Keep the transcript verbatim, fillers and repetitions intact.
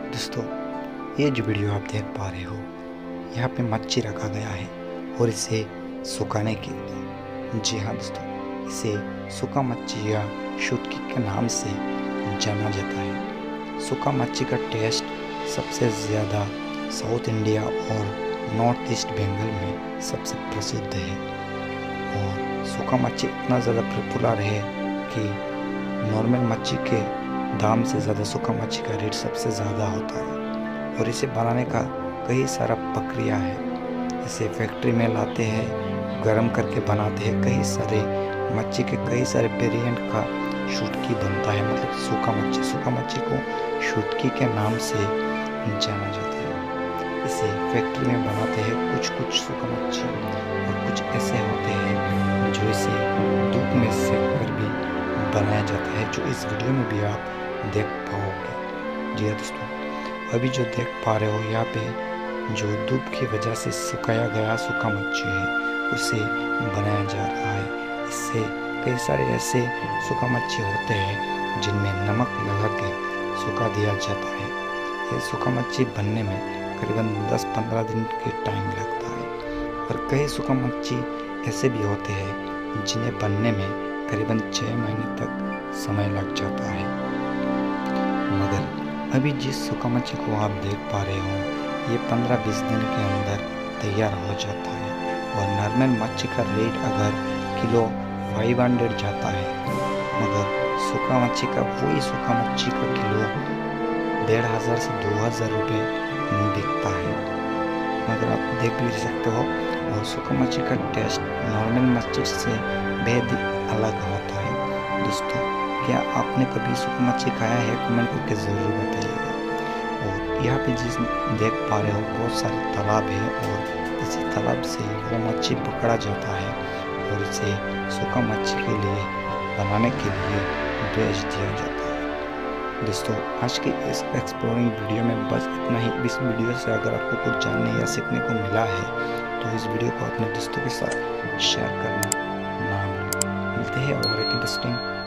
दोस्तों, ये जो वीडियो आप देख पा रहे हो, यहाँ पे मच्छी रखा गया है और इसे सुखाने के लिए। जी हाँ दोस्तों, इसे सूखा मच्छी या शुटकी के नाम से जाना जाता है। सूखा मच्छी का टेस्ट सबसे ज़्यादा साउथ इंडिया और नॉर्थ ईस्ट बंगाल में सबसे प्रसिद्ध है। और सूखा मच्छी इतना ज़्यादा पॉपुलर है कि नॉर्मल मच्छी के दाम से ज़्यादा सूखा मच्छी का रेट सबसे ज़्यादा होता है। और इसे बनाने का कई सारा प्रक्रिया है। इसे फैक्ट्री में लाते हैं, गर्म करके बनाते हैं। कई सारे मच्छी के कई सारे वेरिएंट का शुटकी बनता है, मतलब सूखा मच्छी सूखा मच्छी को शुटकी के नाम से जाना जाता है। इसे फैक्ट्री में बनाते हैं कुछ कुछ सूखा मच्छी, और कुछ ऐसे होते हैं जो इसे धूप में सेक कर भी बनाया जाता है, जो इस वीडियो में भी आप देख पाओगे। जी हाँ दोस्तों, अभी जो देख पा रहे हो यहाँ पे जो धूप की वजह से सुखाया गया सूखा मच्छी है, उसे बनाया जा रहा है। इससे कई सारे ऐसे सूखा मच्छी होते हैं जिनमें नमक लगा के सुखा दिया जाता है। ये सूखा मच्छी बनने में करीबन दस पंद्रह दिन के टाइम लगता है। और कई सूखा मच्छी ऐसे भी होते हैं जिन्हें बनने में करीबन छः महीने तक समय लग जाता है। मगर अभी जिस सूखा मच्छी को आप देख पा रहे हो, ये पंद्रह बीस दिन के अंदर तैयार हो जाता है। और नॉर्मल मच्छी का रेट अगर किलो पाँच सौ जाता है, मगर सूखा मच्छी का वही सूखा मच्छी का किलो डेढ़ हज़ार से दो हज़ार रुपये बिकता है। मगर आप देख भी सकते हो, और सूखा मच्छी का टेस्ट नॉर्मल मच्छी से बेहद अलग होता है। दोस्तों, क्या आपने कभी सूखा मच्छी खाया है? कमेंट करके ज़रूर बताइएगा। और यहाँ पे जिस देख पा रहे हो, बहुत सारे तालाब है, और इसी तालाब से वो मच्छी पकड़ा जाता है और इसे सूखा मच्छी के लिए बनाने के लिए बेच दिया जाता है। दोस्तों, आज की इस एक्सप्लोरिंग वीडियो में बस इतना ही। इस वीडियो से अगर आपको कुछ जानने या सीखने को मिला है तो इस वीडियो को अपने दोस्तों के साथ शेयर करना ना भूलें। मिलते हैं और एक इंटरेस्टिंग